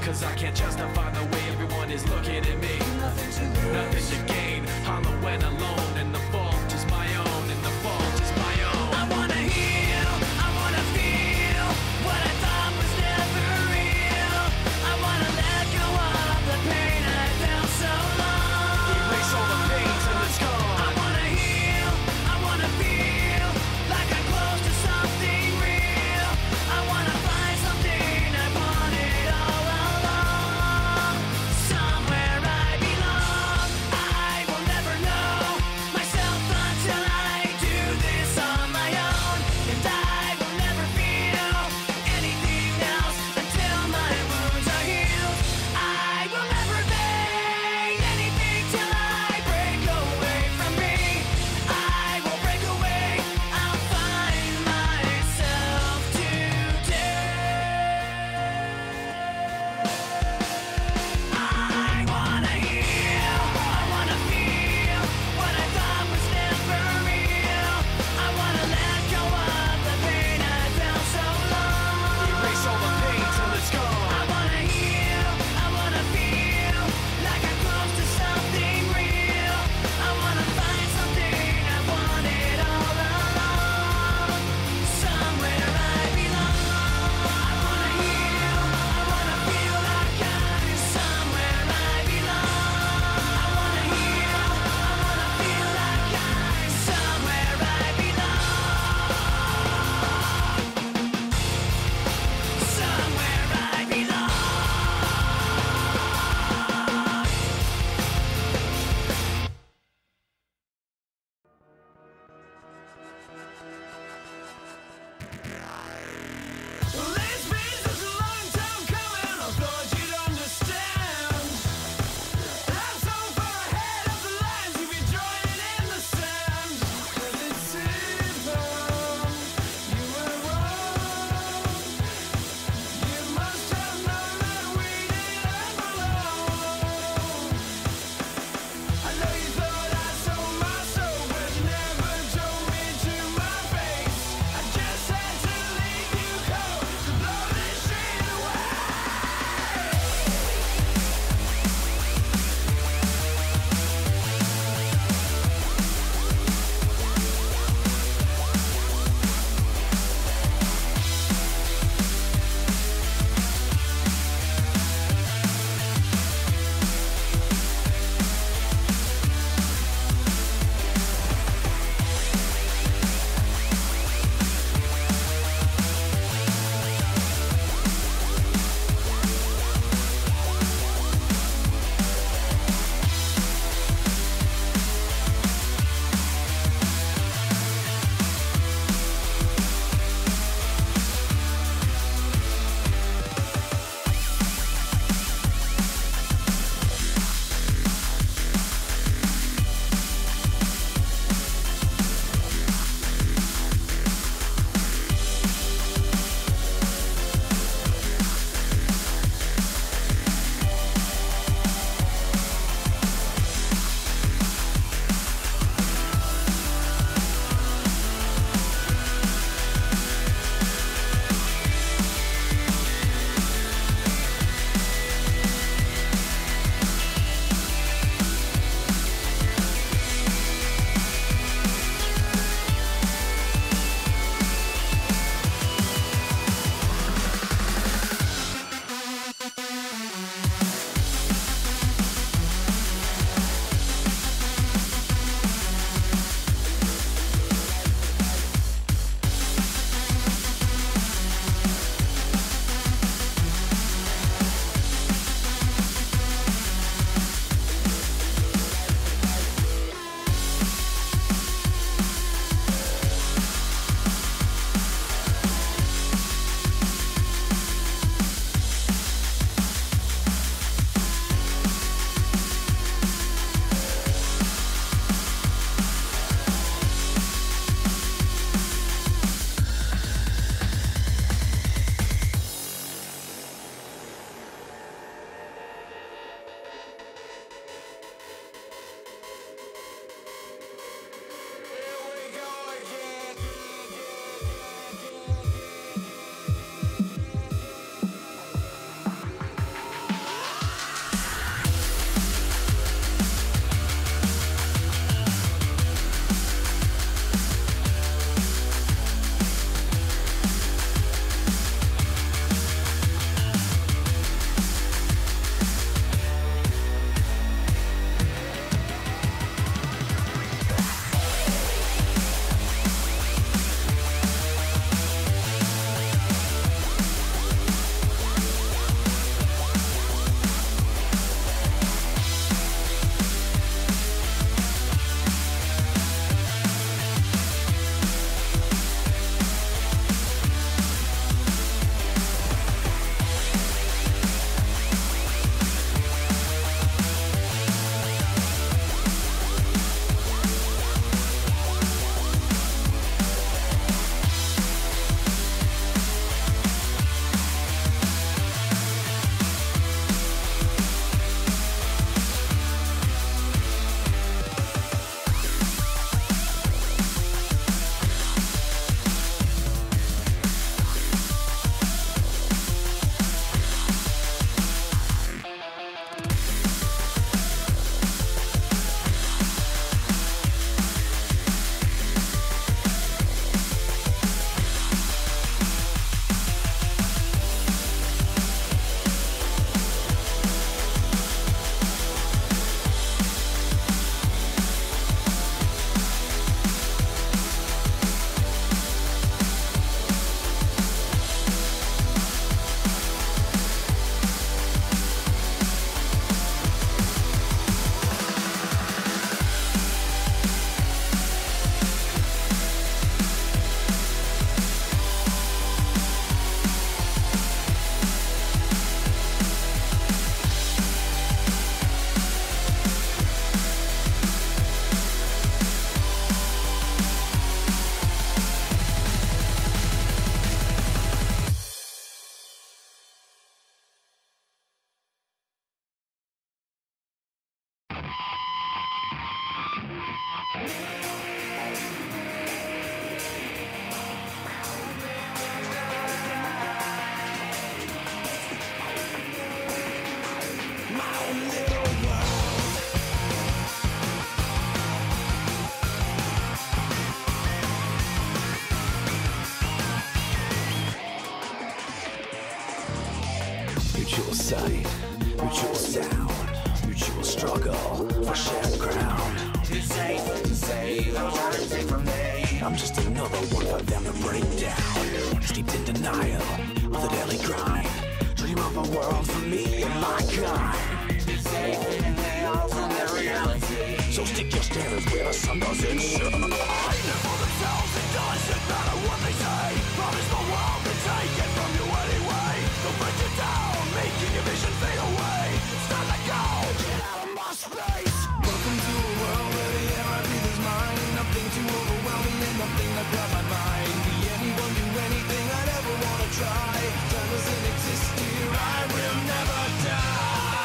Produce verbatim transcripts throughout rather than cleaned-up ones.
Cause I can't justify the way everyone is looking at me. Nothing to lose, nothing to gain. Hollow and alone, and the fault is my own, and the fault is my own. I wanna heal, I wanna feel what I thought was never real. I wanna let go of the pain I felt so long. Erase all the pain till it's gone. I wanna heal, I wanna feel like I'm close to something real. I wanna find something I wanted all along. Somewhere I belong. I will never know Mutual sight, mutual sound, mutual struggle for shared ground. It's safe to say those words ain't from me. I'm just another one for them to break down. Steeped in denial of the daily grind. Dream of a world for me and my kind. It's safe and they all from their reality. So stick your standards where the sun doesn't shine. Fighting for themselves, it doesn't matter what they say. Promise the world to take it from you anyway. They'll break you down, making your vision fade away. It's time to go, get out of my space. Welcome to a world where the air I breathe is mine. Nothing too overwhelming and nothing to grab my mind. Be anyone, do anything I'd ever wanna try. Time doesn't exist here, I will never die.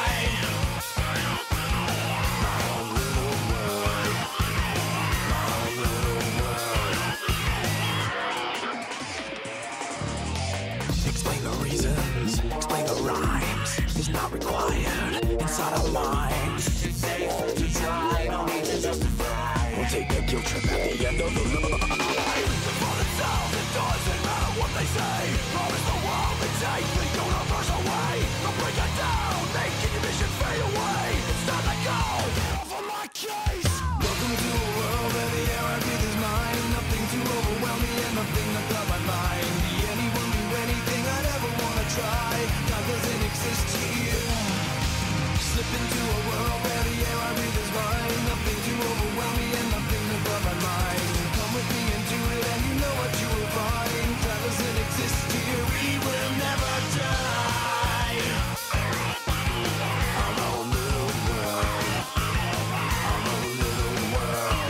Explain the rhymes is not required inside our minds. It's safe to try, no need to justify. We'll take a guilt trip at the end of the line. For themselves, it doesn't matter what they say. Promise the world to take the universe away. They'll break it down, making your vision fade away. It's time to go, get off of my case. Welcome to a world where the air I breathe is mine. Nothing to overwhelm me and nothing to cloud my mind. Be anyone, do anything I'd ever wanna try. God doesn't exist here. Slip into a world where the air I breathe is mine. Nothing to overwhelm me and nothing to blow my mind. Come with me and do it and you know what you will find. Time doesn't exist here, we will never die. Our own little world. Our own little world.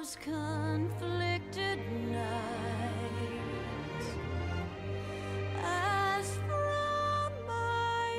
those conflicted nights as from my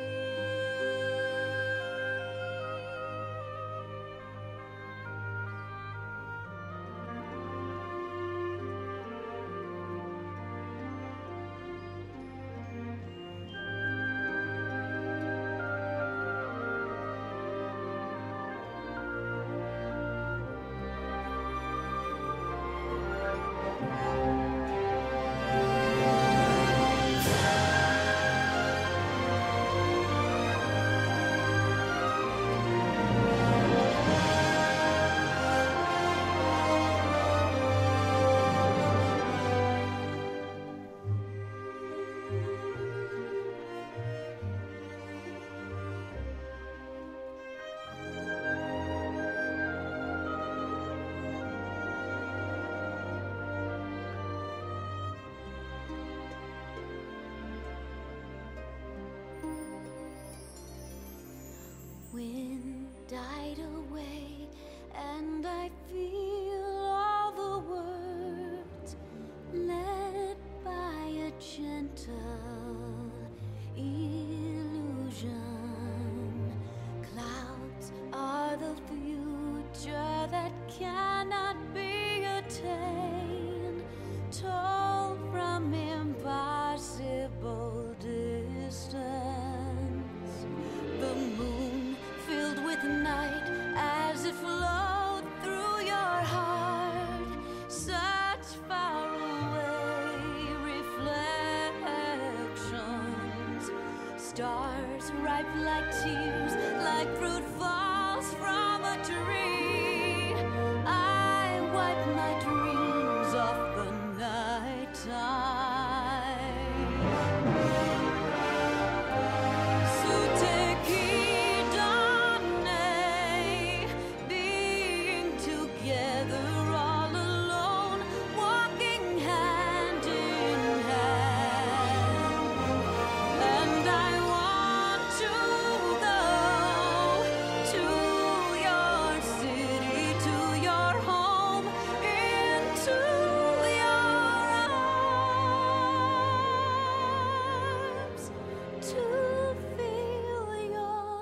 wind died away, and I feel all the words led by a gentle illusion. Clouds are the future that cannot be attained, told from impossible distance. The moon filled with night as it flowed through your heart, such far away reflections. Stars ripe like tears, like fruit falls from a tree. I wipe my dreams off the night time. So take heed, Donne, being together all alone, walking hand in hand. And I want to go to your city, to your home, into your arms, to feel your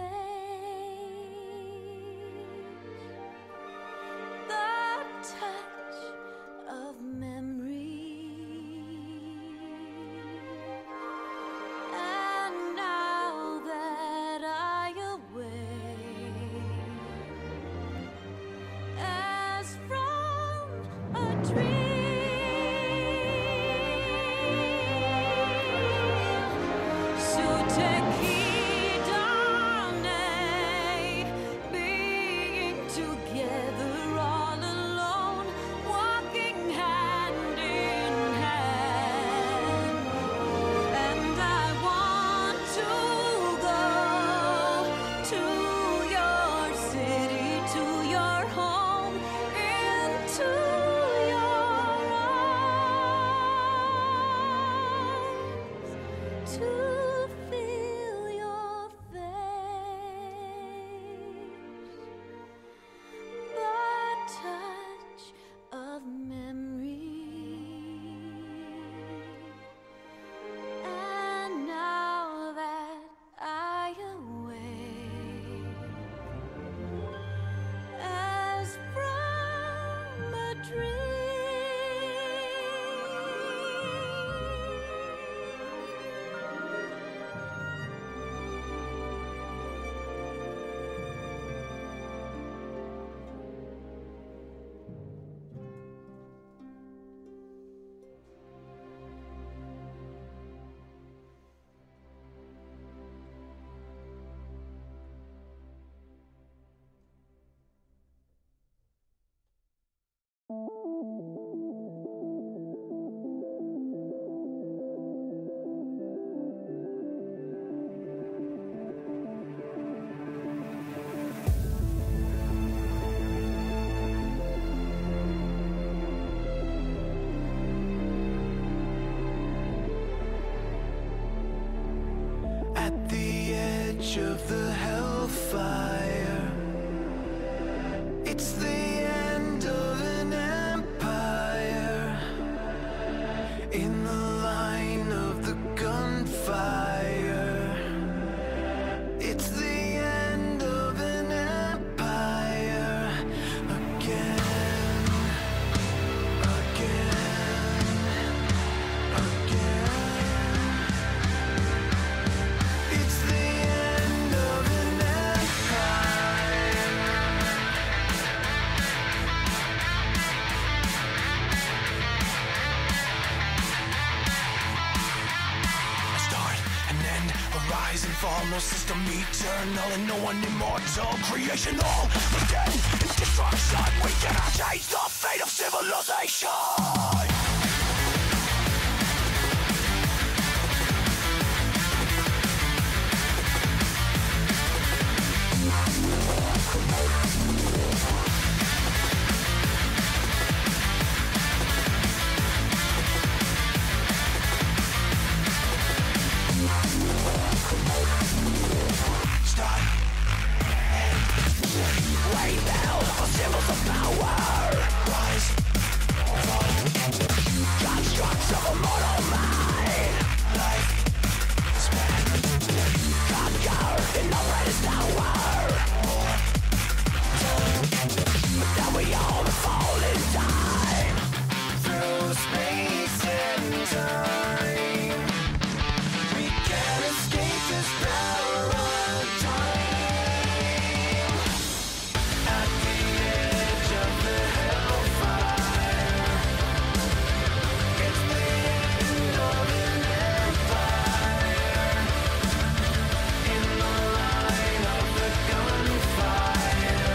face, the touch of memory. And now that I awake as from a dream, so take heed, Donne, being together all alone, walking hand in hand. And I want to go to your city, to your home, into your arms, to feel your face, the touch of memory. And now that I awake as from a dream, At the edge of the hellfire, it's the end of end, a rise and fall, no system eternal and no one immortal. Creation all begin in destruction. We cannot change the fate of civilization. Rebuild our symbols of power. Rise, fall, constructs of a mortal mind. Life span, conquer in the brightest hour. War, but then we all fall in time. Through space and time, we can't escape this power of time. At the edge of the hellfire, it's the end of an empire. In the line of the gunfire,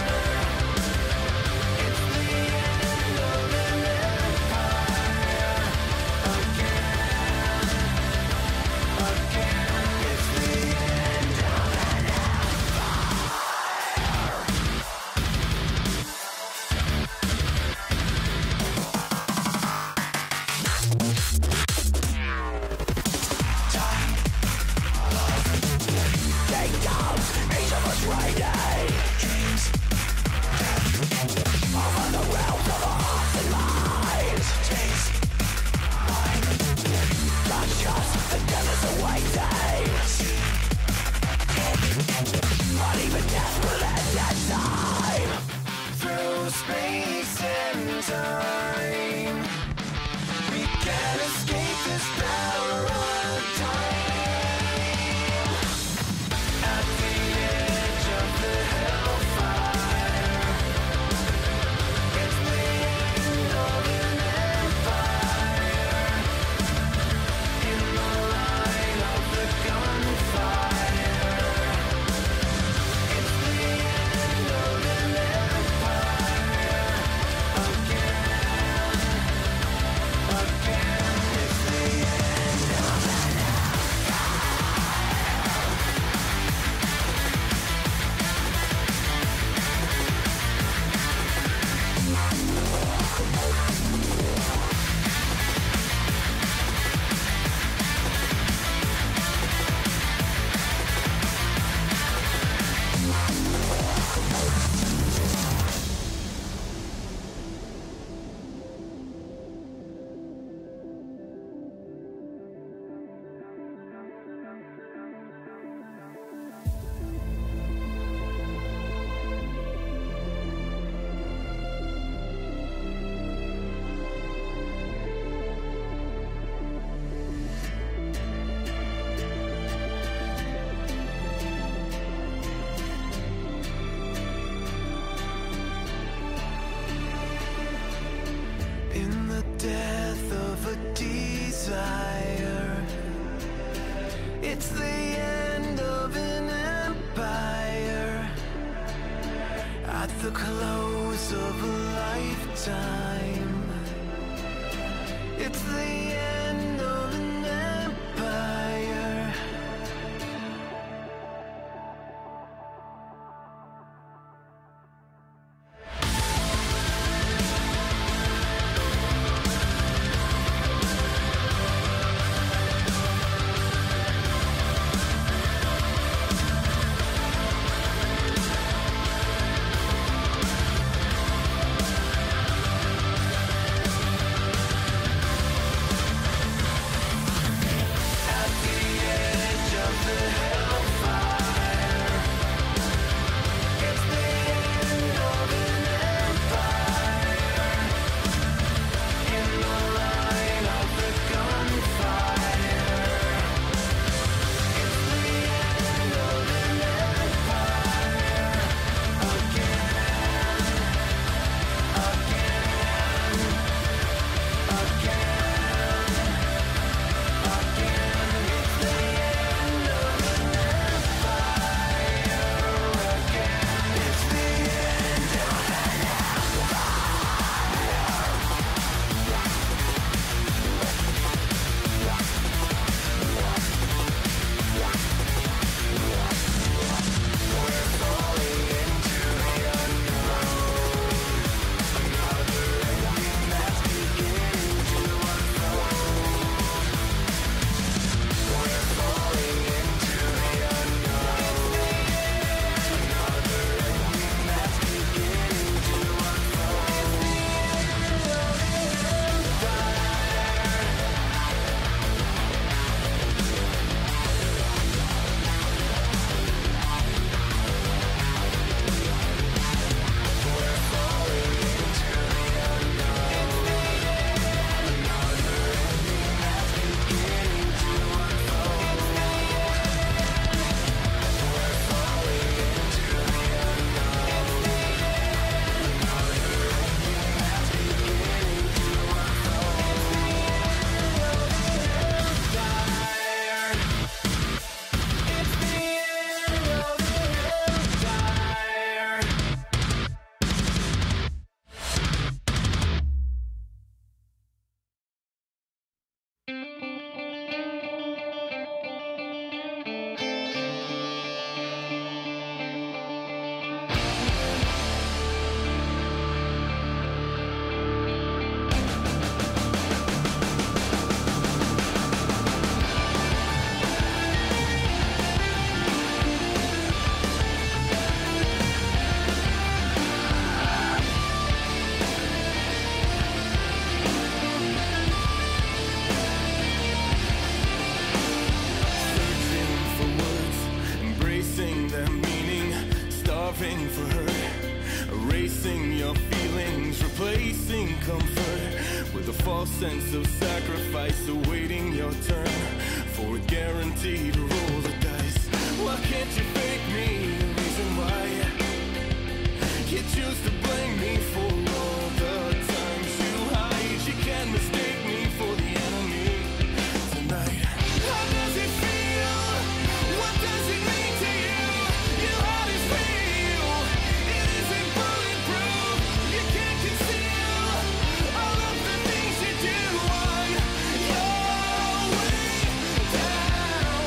it's the end of an empire. Again, again, it's the end of an empire. Kingdoms, each of us reigning. Dreams, death, over the realms of our hearts and minds. Taste, mind, conscious, the death is awaiting. See, but even death will end at time. Through space and time, we can't escape this power of time. At the edge of the hellfire, it's the end of an empire. In the line of the gunfire, it's the end of an empire. Again, again, it's the end of an in the death of a desire, it's the end of an empire. At the close of a lifetime, it's the end of an empire. promising comfort with a false sense of sacrifice awaiting your turn for a guarantee to roll the dice. Why can't you fake me? The reason why you choose to blame me for all the times you hide. You can't mistake me for the enemy tonight. How does it feel? What does it mean to you? Your heart is real. It isn't bulletproof. You can't conceal all of the things you do on your way down.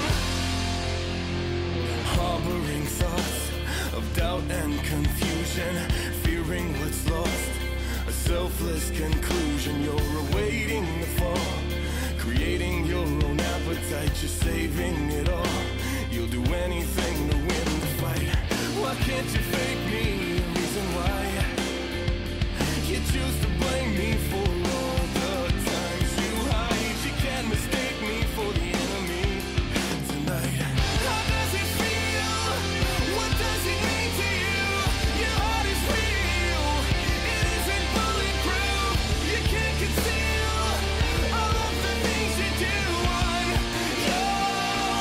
Harboring thoughts of doubt and confusion, fearing what's lost, a selfless conclusion. You're awaiting the fall, creating your own appetite. You're saving it all. You'll do anything to win the fight. Why can't you fake me? The reason why you choose to blame me for all the times you hide. You can't mistake me for the enemy tonight. How does it feel? What does it mean to you? Your heart is real. It isn't bulletproof. You can't conceal all of the things you do on your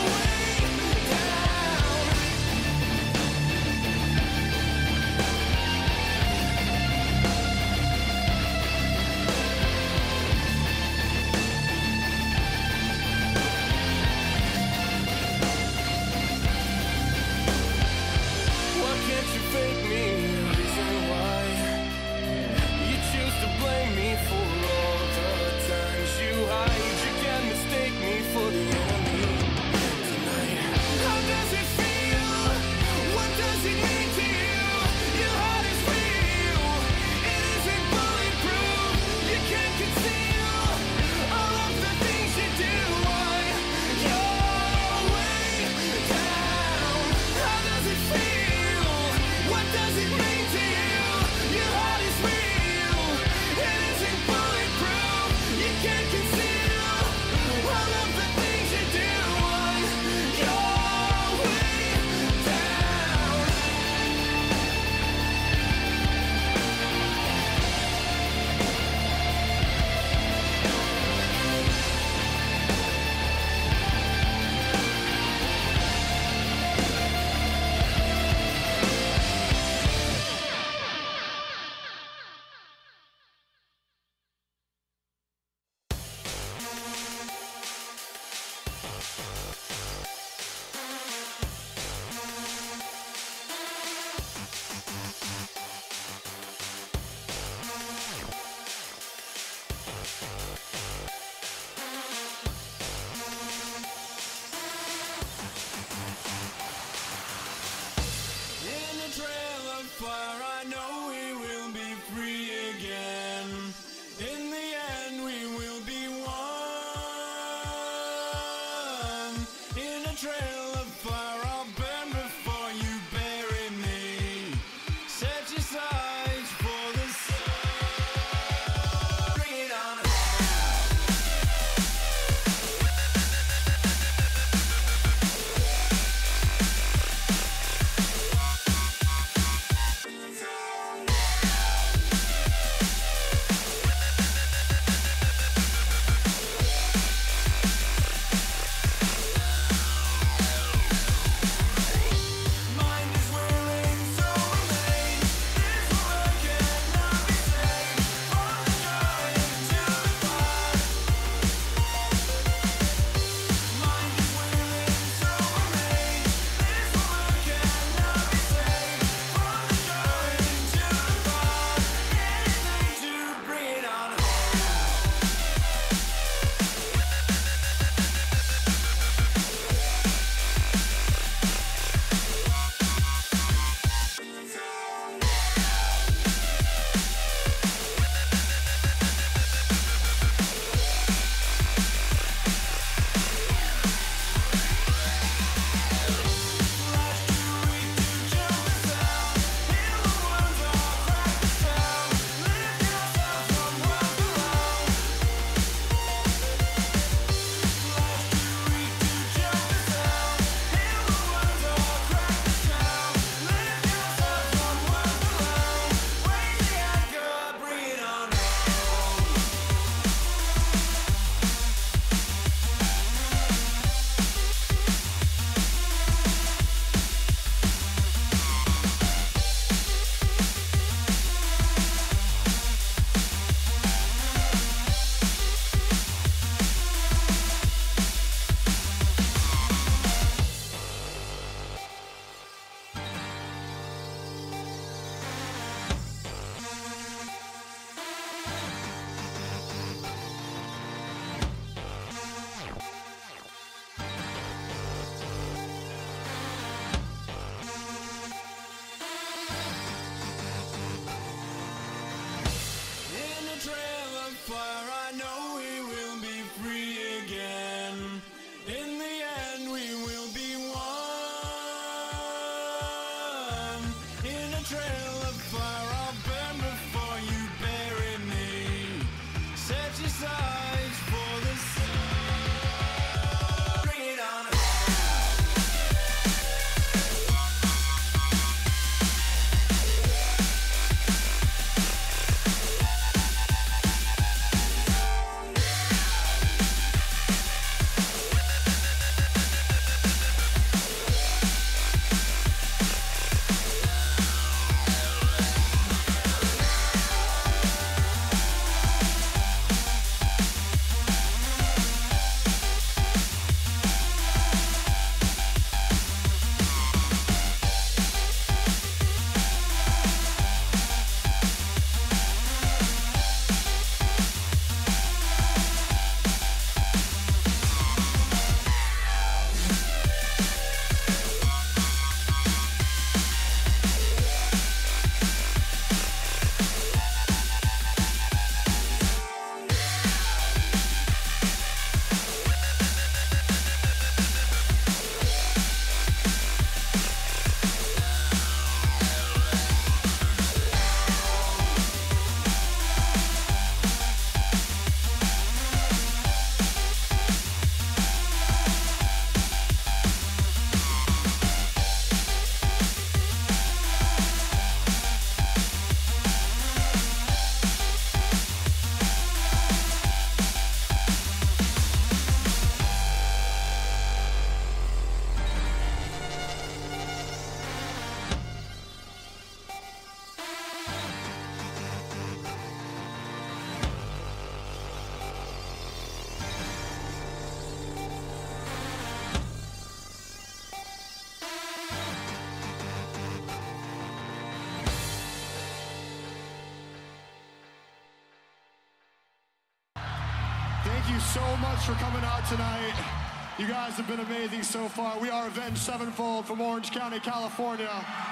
so much for coming out tonight. You guys have been amazing so far. We are Avenged Sevenfold from Orange County, California.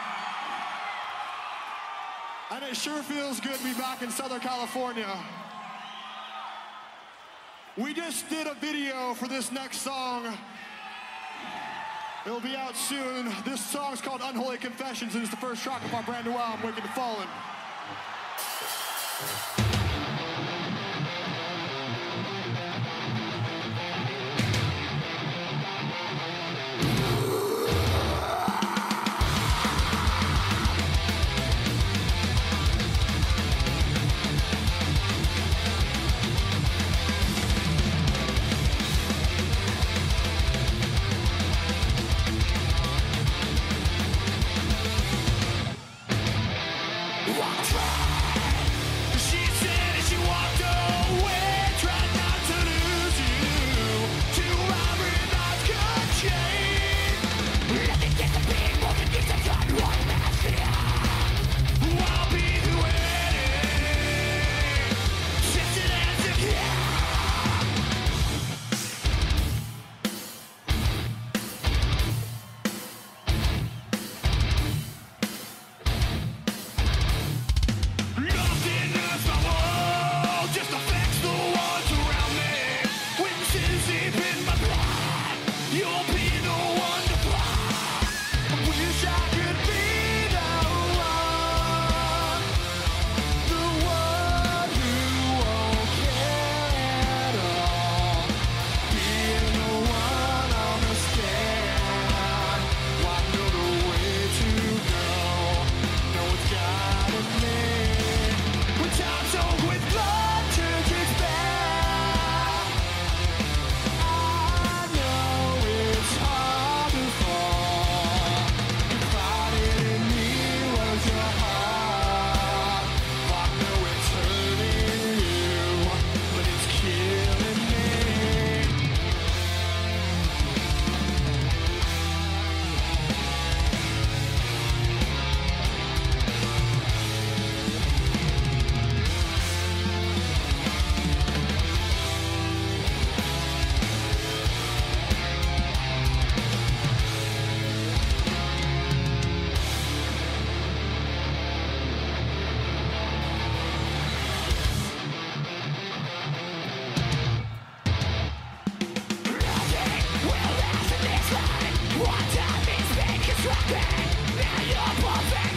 And it sure feels good to be back in Southern California. We just did a video for this next song. It'll be out soon. This song's called Unholy Confessions, and it's the first track of our brand new album, Wicked and Fallen. She said as she walked away, tried not to lose you. Two robbery knots could change. Let me get the big more than get the gun, one last year. I'll be the wedding. Shifted as if yeah. Nothing is my world, just affects the ones around me. Witnesses deep in my blood, you'll be the one to fly. I wish I could be the one, the one who won't care at all. Being the one on the stand, I know the way to go. No, it's gotta be. When time soaked with blood turns its back, I know it's hard to fall. Confided in me was your heart. I know it's hurting you, but it's killing me. Will last in this life. One time is been constructed. Now you're perfect.